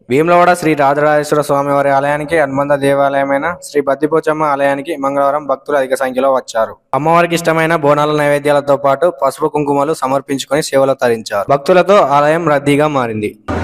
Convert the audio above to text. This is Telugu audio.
వేములవాడ శ్రీ రాజరాజేశ్వర స్వామివారి ఆలయానికి అనుబంధ దేవాలయమైన శ్రీ బద్దిపోచమ్మ ఆలయానికి మంగళవారం భక్తులు అధిక సంఖ్యలో వచ్చారు. అమ్మవారికి ఇష్టమైన బోనాల నైవేద్యాలతో పాటు పసుపు కుంకుమలు సమర్పించుకొని సేవలు తరించారు. భక్తులతో ఆలయం రద్దీగా మారింది.